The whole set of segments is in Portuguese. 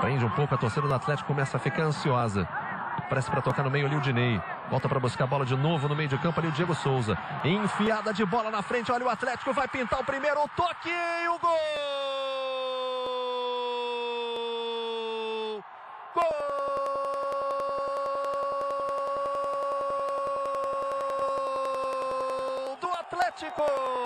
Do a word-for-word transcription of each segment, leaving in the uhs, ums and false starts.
Prende um pouco, a torcida do Atlético começa a ficar ansiosa. Parece para tocar no meio ali o Dinei. Volta para buscar a bola de novo no meio de campo ali o Diego Souza. Enfiada de bola na frente, olha o Atlético, vai pintar o primeiro, o toque e o gol! Gol do Atlético!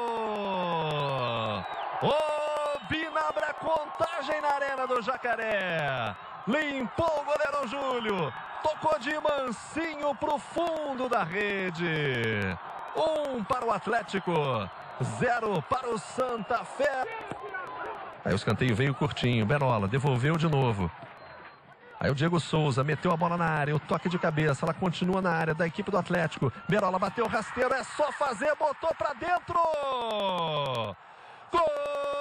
O Bina abre a contagem na Arena do Jacaré. Limpou o goleiro Júlio. Tocou de mansinho pro fundo da rede. Um para o Atlético, zero para o Santa Fé. Aí o escanteio veio curtinho. Berola devolveu de novo. Aí o Diego Souza meteu a bola na área. O toque de cabeça. Ela continua na área da equipe do Atlético. Berola bateu o rasteiro. É só fazer. Botou pra dentro. Gol!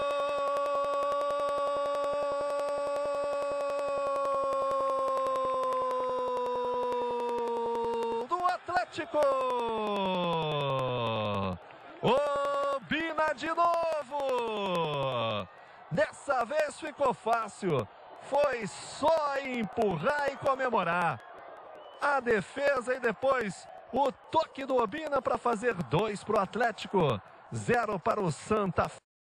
Atlético! O Bina de novo! Dessa vez ficou fácil. Foi só empurrar e comemorar. A defesa e depois o toque do Obina para fazer dois para o Atlético, zero para o Santa Fé.